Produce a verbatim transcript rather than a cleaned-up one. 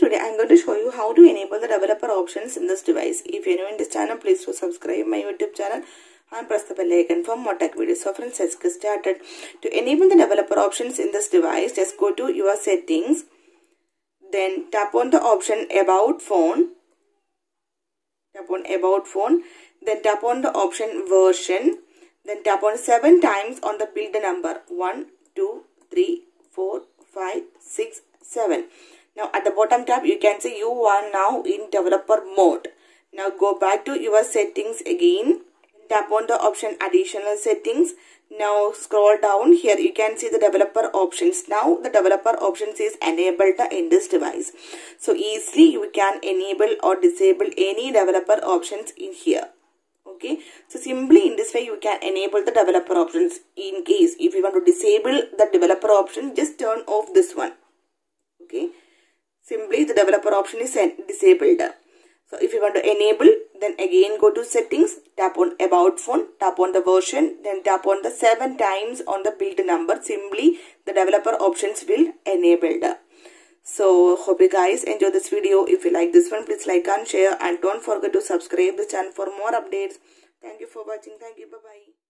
today I am going to show you how to enable the developer options in this device. If you are new in this channel, please do subscribe my YouTube channel and press the bell icon for more tech videos. So friends, let's get started. To enable the developer options in this device, just go to your settings, then tap on the option about phone, tap on about phone, then tap on the option version, then tap on seven times on the build number one, two, three, four, five, six, seven. Now at the bottom tab you can see you are now in developer mode. Now go back to your settings again, tap on the option additional settings. Now scroll down, here you can see the developer options. Now the developer options is enabled in this device. So easily you can enable or disable any developer options in here. Okay, so simply in this way you can enable the developer options. In case if you want to disable the developer option, just turn off this one. Okay, simply the developer option is disabled. So if you want to enable, then again go to settings, tap on about phone, tap on the version, then tap on the seven times on the build number. Simply the developer options will enabled. So hope you guys enjoy this video. If you like this one, please like and share, and don't forget to subscribe the channel for more updates. Thank you for watching. Thank you. Bye bye.